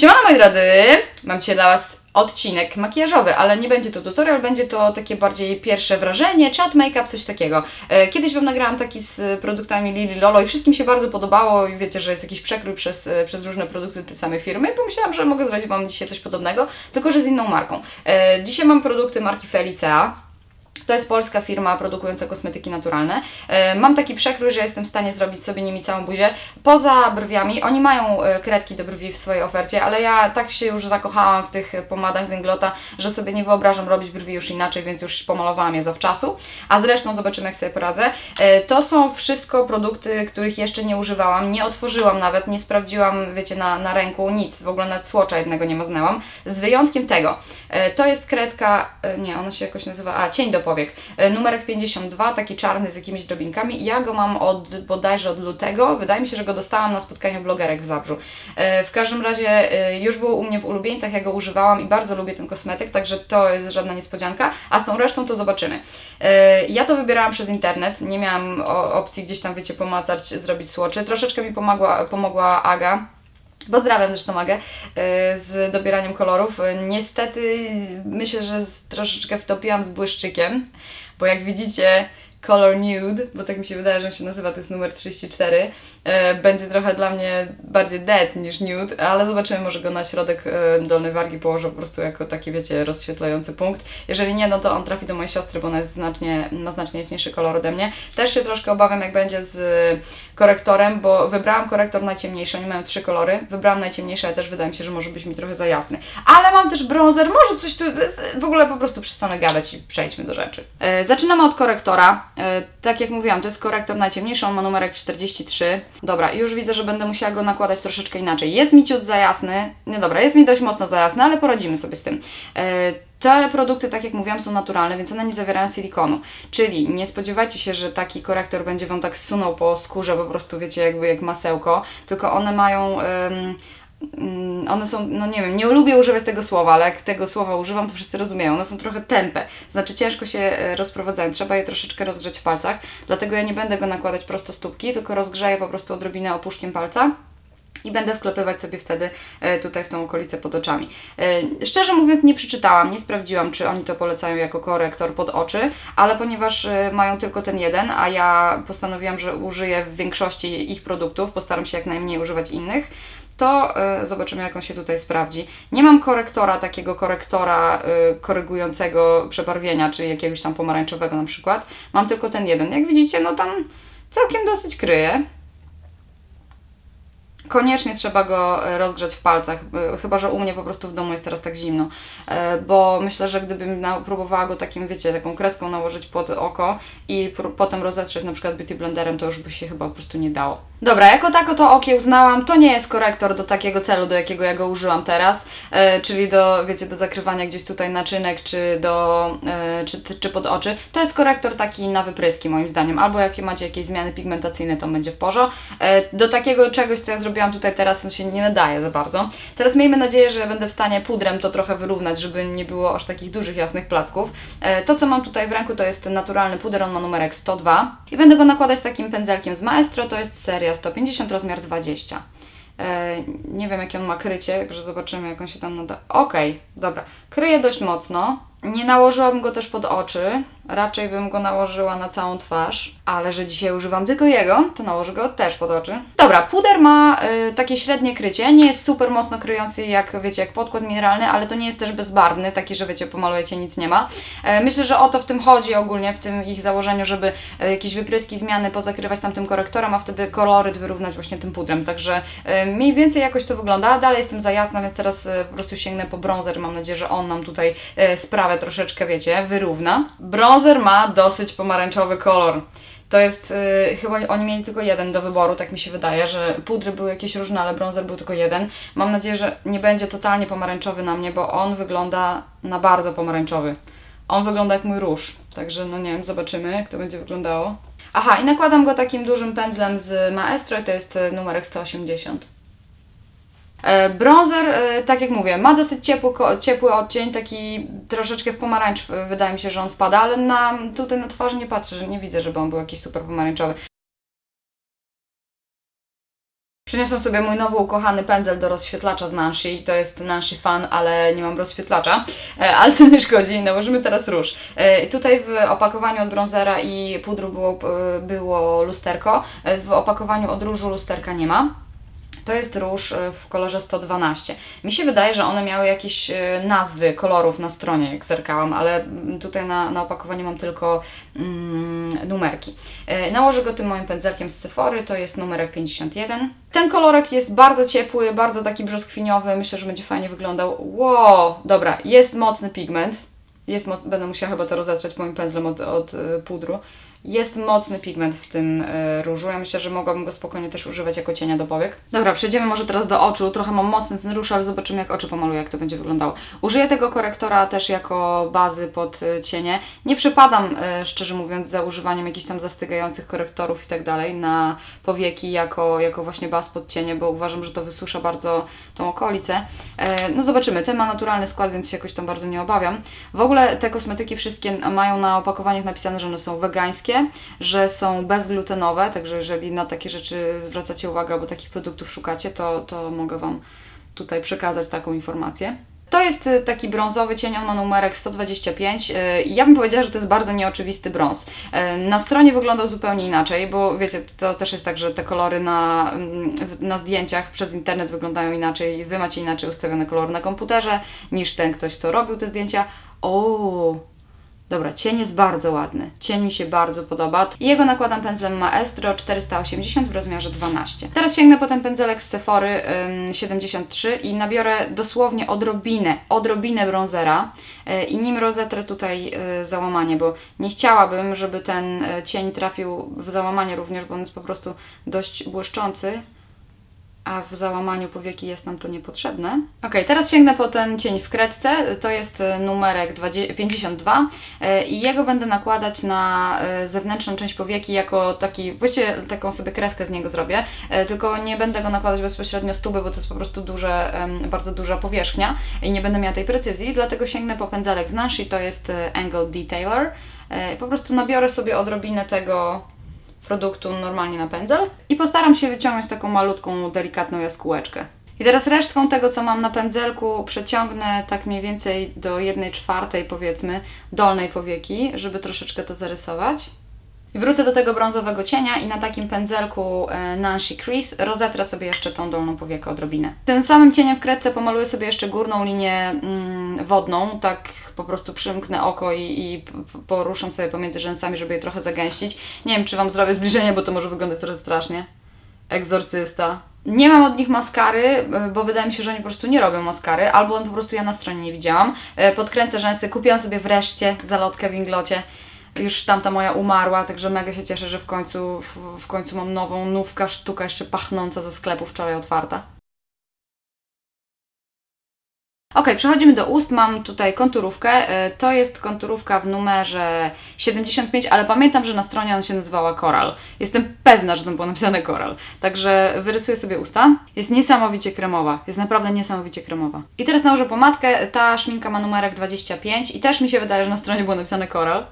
Siemano moi drodzy, mam dzisiaj dla Was odcinek makijażowy, ale nie będzie to tutorial, będzie to takie bardziej pierwsze wrażenie, chat make-up, coś takiego. Kiedyś Wam nagrałam taki z produktami Lily Lolo i wszystkim się bardzo podobało i wiecie, że jest jakiś przekrój przez różne produkty tej samej firmy i pomyślałam, że mogę zrobić Wam dzisiaj coś podobnego, tylko że z inną marką. Dzisiaj mam produkty marki Felicea. To jest polska firma produkująca kosmetyki naturalne. Mam taki przekrój, że jestem w stanie zrobić sobie nimi całą buzię. Poza brwiami, oni mają kredki do brwi w swojej ofercie, ale ja tak się już zakochałam w tych pomadach z Inglota, że sobie nie wyobrażam robić brwi już inaczej, więc już pomalowałam je zawczasu. A zresztą zobaczymy, jak sobie poradzę. To są wszystko produkty, których jeszcze nie używałam, nie otworzyłam nawet, nie sprawdziłam, wiecie, na ręku, nic. W ogóle nawet swatcha jednego nie maznęłam. Z wyjątkiem tego. To jest kredka, nie, ona się jakoś nazywa, cień do powiek. Numerek 52, taki czarny z jakimiś drobinkami. Ja go mam bodajże od lutego. Wydaje mi się, że go dostałam na spotkaniu blogerek w Zabrzu. W każdym razie już było u mnie w ulubieńcach, ja go używałam i bardzo lubię ten kosmetyk, także to jest żadna niespodzianka, a z tą resztą to zobaczymy. Ja to wybierałam przez internet, nie miałam opcji gdzieś tam, wiecie, pomacać, zrobić swatchy. Troszeczkę mi pomogła Aga. Pozdrawiam zresztą Agę z dobieraniem kolorów. Niestety myślę, że troszeczkę wtopiłam z błyszczykiem, bo jak widzicie Color Nude, bo tak mi się wydaje, że on się nazywa, to jest numer 34, będzie trochę dla mnie bardziej dead niż nude, ale zobaczymy, może go na środek dolnej wargi położę po prostu jako taki, wiecie, rozświetlający punkt. Jeżeli nie, no to on trafi do mojej siostry, bo ona jest ma znacznie jaśniejszy kolor ode mnie. Też się troszkę obawiam, jak będzie z korektorem, bo wybrałam korektor najciemniejszy, oni mają 3 kolory, wybrałam najciemniejszy, ale też wydaje mi się, że może być mi trochę za jasny. Ale mam też bronzer, może coś tu, w ogóle po prostu przestanę gadać i przejdźmy do rzeczy. Zaczynamy od korektora. Tak jak mówiłam, to jest korektor najciemniejszy, on ma numerek 43. Dobra, już widzę, że będę musiała go nakładać troszeczkę inaczej. Jest mi ciut za jasny, nie dobra, jest mi dość mocno za jasny, ale poradzimy sobie z tym. Te produkty, tak jak mówiłam, są naturalne, więc one nie zawierają silikonu. Czyli nie spodziewajcie się, że taki korektor będzie Wam tak sunął po skórze, po prostu wiecie, jakby jak masełko, tylko one mają... one są, no nie wiem, nie lubię używać tego słowa, ale jak tego słowa używam, to wszyscy rozumieją. One są trochę tępe, znaczy ciężko się rozprowadzają, trzeba je troszeczkę rozgrzać w palcach, dlatego ja nie będę go nakładać prosto stópki, tylko rozgrzeję po prostu odrobinę opuszkiem palca i będę wklepywać sobie wtedy tutaj w tą okolicę pod oczami. Szczerze mówiąc, nie przeczytałam, nie sprawdziłam, czy oni to polecają jako korektor pod oczy, ale ponieważ mają tylko ten jeden, a ja postanowiłam, że użyję w większości ich produktów, postaram się jak najmniej używać innych, to zobaczymy, jak on się tutaj sprawdzi. Nie mam korektora, takiego korektora korygującego przebarwienia, czy jakiegoś tam pomarańczowego na przykład. Mam tylko ten jeden. Jak widzicie, no tam całkiem dosyć kryje. Koniecznie trzeba go rozgrzać w palcach, chyba że u mnie po prostu w domu jest teraz tak zimno, bo myślę, że gdybym próbowała go takim, wiecie, taką kreską nałożyć pod oko i potem rozetrzeć na przykład beauty blenderem, to już by się chyba po prostu nie dało. Dobra, jako tako to okiełznałam, to nie jest korektor do takiego celu, do jakiego ja go użyłam teraz, czyli do, wiecie, do zakrywania gdzieś tutaj naczynek, czy pod oczy. To jest korektor taki na wypryski moim zdaniem, albo jak macie jakieś zmiany pigmentacyjne, to będzie w porządku. Do takiego czegoś, co ja zrobiłam tutaj teraz, on się nie nadaje za bardzo. Teraz miejmy nadzieję, że będę w stanie pudrem to trochę wyrównać, żeby nie było aż takich dużych, jasnych placków. To, co mam tutaj w ręku, to jest naturalny puder, on ma numerek 102 i będę go nakładać takim pędzelkiem z Maestro, to jest seria 150, rozmiar 20. Nie wiem, jakie on ma krycie, także zobaczymy, jak on się tam nada. Okej, dobra, kryje dość mocno. Nie nałożyłabym go też pod oczy, raczej bym go nałożyła na całą twarz, ale że dzisiaj używam tylko jego, to nałożę go też pod oczy. Dobra, puder ma takie średnie krycie, nie jest super mocno kryjący jak, wiecie, jak podkład mineralny, ale to nie jest też bezbarwny, taki, że wiecie, pomalujecie, nic nie ma. Myślę, że o to w tym chodzi ogólnie, w tym ich założeniu, żeby jakieś wypryski, zmiany pozakrywać tamtym korektorem, a wtedy koloryt wyrównać właśnie tym pudrem, także mniej więcej jakoś to wygląda. Dalej jestem za jasna, więc teraz po prostu sięgnę po bronzer, mam nadzieję, że on nam tutaj sprawę troszeczkę, wiecie, wyrówna. Bronzer ma dosyć pomarańczowy kolor. To jest, chyba oni mieli tylko jeden do wyboru, tak mi się wydaje, że pudry były jakieś różne, ale bronzer był tylko jeden. Mam nadzieję, że nie będzie totalnie pomarańczowy na mnie, bo on wygląda na bardzo pomarańczowy. On wygląda jak mój róż, także no nie wiem, zobaczymy, jak to będzie wyglądało. Aha, i nakładam go takim dużym pędzlem z Maestro i to jest numerek 180. Bronzer, tak jak mówię, ma dosyć ciepły odcień, taki troszeczkę w pomarańcz, wydaje mi się, że on wpada, ale tutaj na twarzy nie patrzę, że nie widzę, żeby on był jakiś super pomarańczowy. Przyniosłam sobie mój nowy ukochany pędzel do rozświetlacza z Nancy. To jest Nancy Fan, ale nie mam rozświetlacza, ale to nie szkodzi. Nałożymy teraz róż. Tutaj w opakowaniu od bronzera i pudru było lusterko. W opakowaniu od różu lusterka nie ma. To jest róż w kolorze 112. Mi się wydaje, że one miały jakieś nazwy kolorów na stronie, jak zerkałam, ale tutaj na opakowaniu mam tylko numerki. Nałożę go tym moim pędzelkiem z Sephory, to jest numerek 51. Ten kolorek jest bardzo ciepły, bardzo taki brzoskwiniowy, myślę, że będzie fajnie wyglądał. Wow, dobra, jest mocny pigment. Będę musiała chyba to rozetrzeć moim pędzlem od pudru. Jest mocny pigment w tym różu. Ja myślę, że mogłabym go spokojnie też używać jako cienia do powiek. Dobra, przejdziemy może teraz do oczu. Trochę mam mocny ten róż, ale zobaczymy, jak oczy pomaluję, jak to będzie wyglądało. Użyję tego korektora też jako bazy pod cienie. Nie przepadam, szczerze mówiąc, za używaniem jakichś tam zastygających korektorów i tak dalej na powieki jako właśnie baz pod cienie, bo uważam, że to wysusza bardzo tą okolicę. No zobaczymy. Ten ma naturalny skład, więc się jakoś tam bardzo nie obawiam. W ogóle te kosmetyki wszystkie mają na opakowaniach napisane, że one są wegańskie, że są bezglutenowe, także jeżeli na takie rzeczy zwracacie uwagę albo takich produktów szukacie, to mogę Wam tutaj przekazać taką informację. To jest taki brązowy cień, on ma numerek 125. Ja bym powiedziała, że to jest bardzo nieoczywisty brąz. Na stronie wyglądał zupełnie inaczej, bo wiecie, to też jest tak, że te kolory na zdjęciach przez internet wyglądają inaczej. Wy macie inaczej ustawione kolory na komputerze niż ten ktoś, kto robił te zdjęcia. Dobra, cień jest bardzo ładny. Cień mi się bardzo podoba. I jego nakładam pędzlem Maestro 480 w rozmiarze 12. Teraz sięgnę po ten pędzelek z Sephory 73 i nabiorę dosłownie odrobinę bronzera i nim rozetrę tutaj załamanie, bo nie chciałabym, żeby ten cień trafił w załamanie również, bo on jest po prostu dość błyszczący. A w załamaniu powieki jest nam to niepotrzebne. Ok, teraz sięgnę po ten cień w kredce, to jest numerek 52 i jego będę nakładać na zewnętrzną część powieki jako taki, właściwie taką sobie kreskę z niego zrobię, tylko nie będę go nakładać bezpośrednio z tuby, bo to jest po prostu bardzo duża powierzchnia i nie będę miała tej precyzji, dlatego sięgnę po pędzelek z Nancy, to jest Angle Detailer. Po prostu nabiorę sobie odrobinę tego produktu normalnie na pędzel i postaram się wyciągnąć taką malutką, delikatną jaskółeczkę. I teraz resztką tego, co mam na pędzelku, przeciągnę tak mniej więcej do 1/4 powiedzmy dolnej powieki, żeby troszeczkę to zarysować. I wrócę do tego brązowego cienia i na takim pędzelku Nancy Crease rozetrę sobie jeszcze tą dolną powiekę odrobinę. Tym samym cieniem w kredce pomaluję sobie jeszcze górną linię wodną, tak po prostu przymknę oko i poruszam sobie pomiędzy rzęsami, żeby je trochę zagęścić. Nie wiem, czy Wam zrobię zbliżenie, bo to może wyglądać trochę strasznie. Egzorcysta. Nie mam od nich maskary, bo wydaje mi się, że oni po prostu nie robią maskary, albo on po prostu ja na stronie nie widziałam. Podkręcę rzęsy, kupiłam sobie wreszcie zalotkę w Inglocie. Już tamta moja umarła, także mega się cieszę, że w końcu mam nówka sztuka jeszcze pachnąca ze sklepu, wczoraj otwarta. Ok, przechodzimy do ust. Mam tutaj konturówkę. To jest konturówka w numerze 75, ale pamiętam, że na stronie ona się nazywała Coral. Jestem pewna, że tam było napisane Coral. Także wyrysuję sobie usta. Jest niesamowicie kremowa. Jest naprawdę niesamowicie kremowa. I teraz nałożę pomadkę. Ta szminka ma numerek 25 i też mi się wydaje, że na stronie było napisane Coral.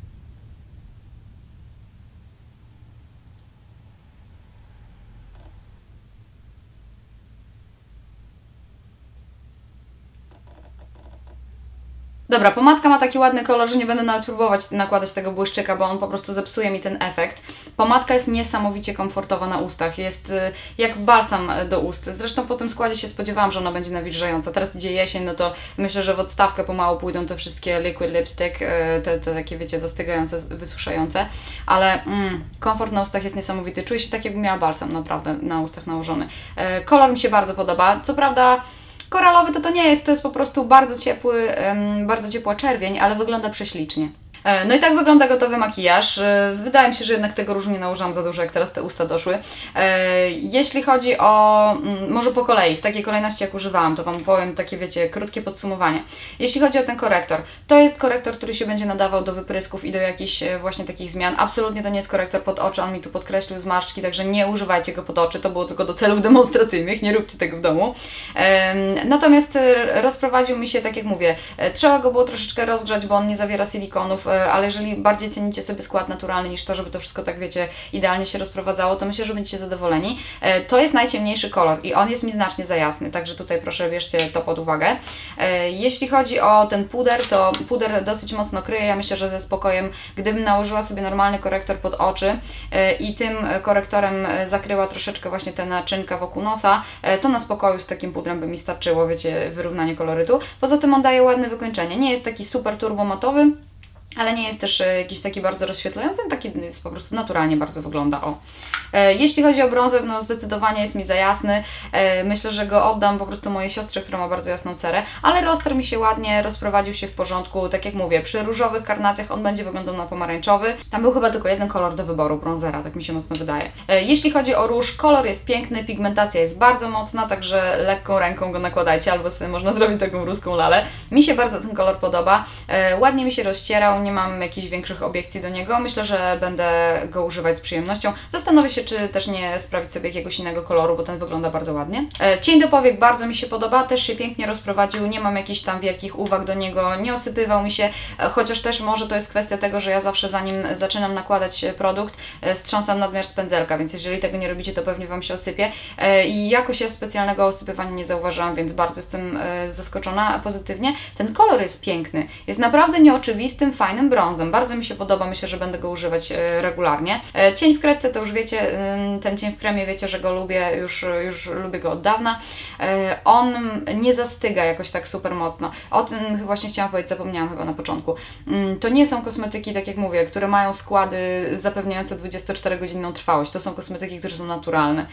Dobra, pomadka ma taki ładny kolor, że nie będę nawet próbować nakładać tego błyszczyka, bo on po prostu zepsuje mi ten efekt. Pomadka jest niesamowicie komfortowa na ustach, jest jak balsam do ust. Zresztą po tym składzie się spodziewałam, że ona będzie nawilżająca. Teraz idzie jesień, no to myślę, że w odstawkę pomału pójdą te wszystkie liquid lipstick, te takie wiecie, zastygające, wysuszające, ale komfort na ustach jest niesamowity. Czuję się tak, jakbym miała balsam naprawdę na ustach nałożony. Kolor mi się bardzo podoba, co prawda koralowy to nie jest, to jest po prostu bardzo ciepła czerwień, ale wygląda prześlicznie. No i tak wygląda gotowy makijaż. Wydaje mi się, że jednak tego różu nie nałożyłam za dużo, jak teraz te usta doszły. Jeśli chodzi o... może po kolei, w takiej kolejności jak używałam, to Wam powiem takie, wiecie, krótkie podsumowanie. Jeśli chodzi o ten korektor, to jest korektor, który się będzie nadawał do wyprysków i do jakichś właśnie takich zmian. Absolutnie to nie jest korektor pod oczy, on mi tu podkreślił zmarszczki, także nie używajcie go pod oczy, to było tylko do celów demonstracyjnych, nie róbcie tego w domu. Natomiast rozprowadził mi się, tak jak mówię, trzeba go było troszeczkę rozgrzać, bo on nie zawiera silikonów. ale jeżeli bardziej cenicie sobie skład naturalny niż to, żeby to wszystko tak wiecie, idealnie się rozprowadzało, to myślę, że będziecie zadowoleni. To jest najciemniejszy kolor i on jest mi znacznie za jasny, także tutaj proszę bierzcie to pod uwagę. Jeśli chodzi o ten puder, to puder dosyć mocno kryje, ja myślę, że ze spokojem, gdybym nałożyła sobie normalny korektor pod oczy i tym korektorem zakryła troszeczkę właśnie tę naczynkę wokół nosa, to na spokoju z takim pudrem by mi starczyło, wiecie, wyrównanie kolorytu. Poza tym on daje ładne wykończenie, nie jest taki super turbomatowy, ale nie jest też jakiś taki bardzo rozświetlający, taki jest po prostu naturalnie bardzo wygląda. O. Jeśli chodzi o brązer, no zdecydowanie jest mi za jasny. Myślę, że go oddam po prostu mojej siostrze, która ma bardzo jasną cerę, ale roztar mi się ładnie, rozprowadził się w porządku. Tak jak mówię, przy różowych karnacjach on będzie wyglądał na pomarańczowy. Tam był chyba tylko jeden kolor do wyboru brązera, tak mi się mocno wydaje. Jeśli chodzi o róż, kolor jest piękny, pigmentacja jest bardzo mocna, także lekką ręką go nakładajcie, albo sobie można zrobić taką ruską lalę. Mi się bardzo ten kolor podoba. Ładnie mi się rozcierał, nie mam jakichś większych obiekcji do niego. Myślę, że będę go używać z przyjemnością. Zastanowię się, czy też nie sprawić sobie jakiegoś innego koloru, bo ten wygląda bardzo ładnie. Cień do powiek bardzo mi się podoba, też się pięknie rozprowadził, nie mam jakichś tam wielkich uwag do niego, nie osypywał mi się, chociaż też może to jest kwestia tego, że ja zawsze zanim zaczynam nakładać produkt, strząsam nadmiar z pędzelka, więc jeżeli tego nie robicie, to pewnie Wam się osypie i jakoś ja specjalnego osypywania nie zauważyłam, więc bardzo jestem zaskoczona pozytywnie. Ten kolor jest piękny, jest naprawdę nieoczywistym, fajnym brązem, bardzo mi się podoba, myślę, że będę go używać regularnie. Cień w kredce to już wiecie, ten cień w kremie, wiecie, że go lubię, już lubię go od dawna. On nie zastyga jakoś tak super mocno. O tym właśnie chciałam powiedzieć, zapomniałam chyba na początku. To nie są kosmetyki, tak jak mówię, które mają składy zapewniające 24-godzinną trwałość. To są kosmetyki, które są naturalne.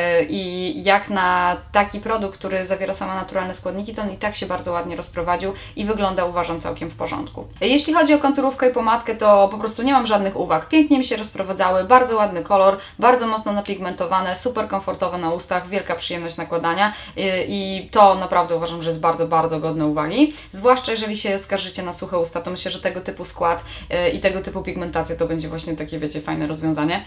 I jak na taki produkt, który zawiera same naturalne składniki, to on i tak się bardzo ładnie rozprowadził i wygląda, uważam, całkiem w porządku. Jeśli chodzi o konturówkę i pomadkę, to po prostu nie mam żadnych uwag. Pięknie mi się rozprowadzały, bardzo ładny kolor, bardzo mocno napigmentowane, super komfortowe na ustach, wielka przyjemność nakładania i to naprawdę uważam, że jest bardzo, bardzo godne uwagi. Zwłaszcza jeżeli się skarżycie na suche usta, to myślę, że tego typu skład i tego typu pigmentacja to będzie właśnie takie, wiecie, fajne rozwiązanie.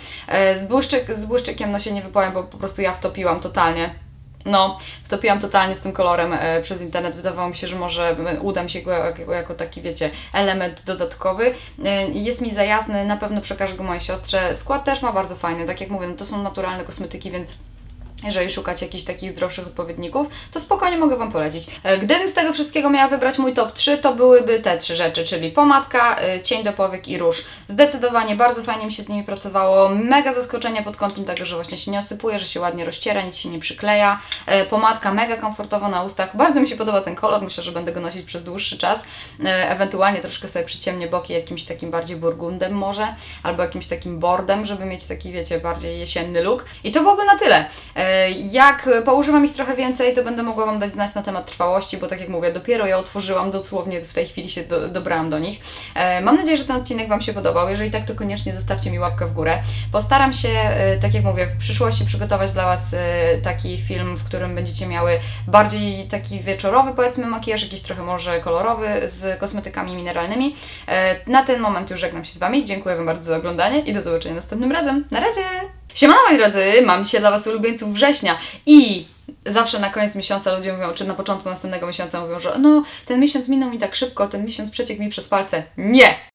Z błyszczykiem no się nie wypowiem, bo po prostu ja wtopiłam totalnie. No, wtopiłam totalnie z tym kolorem przez internet. Wydawało mi się, że może uda mi się go jako taki, wiecie, element dodatkowy. Jest mi za jasny, na pewno przekażę go mojej siostrze. Skład też ma bardzo fajny, tak jak mówię, no to są naturalne kosmetyki, więc jeżeli szukacie jakichś takich zdrowszych odpowiedników, to spokojnie mogę Wam polecić. Gdybym z tego wszystkiego miała wybrać mój top 3, to byłyby te 3 rzeczy, czyli pomadka, cień do powiek i róż. Zdecydowanie bardzo fajnie mi się z nimi pracowało. Mega zaskoczenie pod kątem tego, że właśnie się nie osypuje, że się ładnie rozciera, nic się nie przykleja. Pomadka mega komfortowa na ustach. Bardzo mi się podoba ten kolor, myślę, że będę go nosić przez dłuższy czas. Ewentualnie troszkę sobie przyciemnię boki jakimś takim bardziej burgundem może, albo jakimś takim bordem, żeby mieć taki, wiecie, bardziej jesienny look. I to byłoby na tyle. Jak poużywam ich trochę więcej, to będę mogła Wam dać znać na temat trwałości, bo tak jak mówię, dopiero ja otworzyłam, dosłownie w tej chwili się dobrałam do nich. Mam nadzieję, że ten odcinek Wam się podobał. Jeżeli tak, to koniecznie zostawcie mi łapkę w górę. Postaram się, tak jak mówię, w przyszłości przygotować dla Was taki film, w którym będziecie miały bardziej taki wieczorowy, powiedzmy, makijaż, jakiś trochę może kolorowy, z kosmetykami mineralnymi. Na ten moment już żegnam się z Wami. Dziękuję Wam bardzo za oglądanie i do zobaczenia następnym razem. Na razie! Siemano moi drodzy, mam dzisiaj dla Was ulubieńców września i zawsze na koniec miesiąca ludzie mówią, czy na początku następnego miesiąca mówią, że no ten miesiąc minął mi tak szybko, ten miesiąc przeciekł mi przez palce. Nie!